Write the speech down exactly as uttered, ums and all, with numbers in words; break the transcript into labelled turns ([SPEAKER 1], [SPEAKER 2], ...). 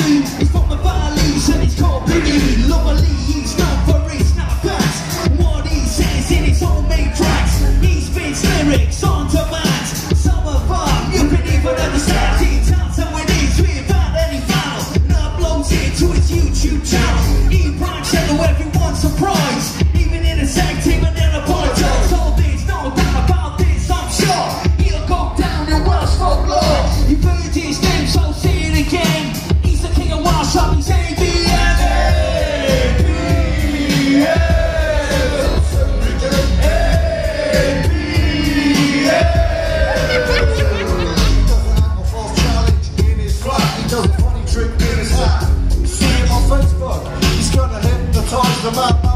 [SPEAKER 1] He's from the valleys and he's called Biggie. Lovely, he's known for his snapbacks. What he says in his homemade tracks. He spits lyrics on demand. Some of them you can even understand. He tells them with ease without any foul. Now blows into his YouTube channel. He branches to everyone's surprise. Even in a tag team and in a podcast. So there's no doubt about this, I'm sure. He'll go down in Welsh folklore. You've heard his name, so say it again. He's the king of Welsh, so he's A B M.
[SPEAKER 2] Trick in his hat. See him on Facebook, he's gonna hypnotise the man.